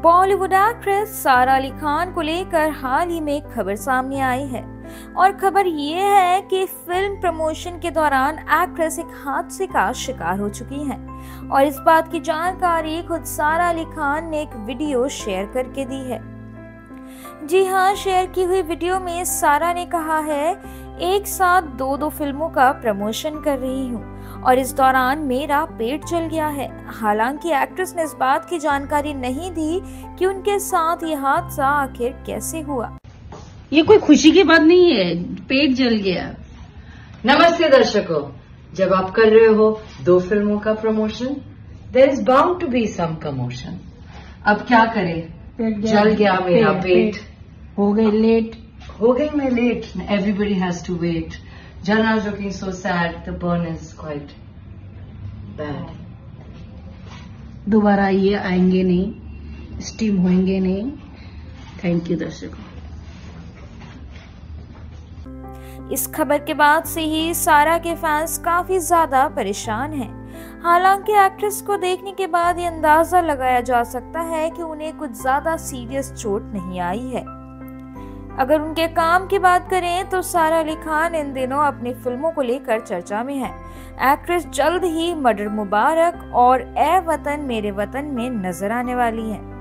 Bollywood actress सारा अली खान को लेकर हाल ही में एक खबर सामने आई है और खबर ये है कि फिल्म प्रमोशन के दौरान एक्ट्रेस एक हादसे का शिकार हो चुकी हैं और इस बात की जानकारी खुद सारा अली खान ने एक वीडियो शेयर करके दी है। जी हाँ, शेयर की हुई वीडियो में सारा ने कहा है, एक साथ दो फिल्मों का प्रमोशन कर रही हूँ और इस दौरान मेरा पेट जल गया है। हालांकि एक्ट्रेस ने इस बात की जानकारी नहीं दी कि उनके साथ ये हादसा आखिर कैसे हुआ। ये कोई खुशी की बात नहीं है, पेट जल गया। नमस्ते दर्शकों, जब आप कर रहे हो 2 फिल्मों का promotion, there is bound to be some commotion. अब क्या करें, जल गया मेरा पेट, हो गई मैं late. Everybody has to wait. Jana is looking so sad. The burn is quite bad. दोबारा ये आएंगे नहीं, स्टीम होंगे नहीं। थैंक यू दर्शकों। इस खबर के बाद से ही सारा के फैंस काफी ज्यादा परेशान हैं। हालांकि एक्ट्रेस को देखने के बाद ये अंदाजा लगाया जा सकता है कि उन्हें कुछ ज्यादा सीरियस चोट नहीं आई है। अगर उनके काम की बात करें तो सारा अली खान इन दिनों अपनी फिल्मों को लेकर चर्चा में है। एक्ट्रेस जल्द ही मर्डर मुबारक और ए वतन मेरे वतन में नजर आने वाली है।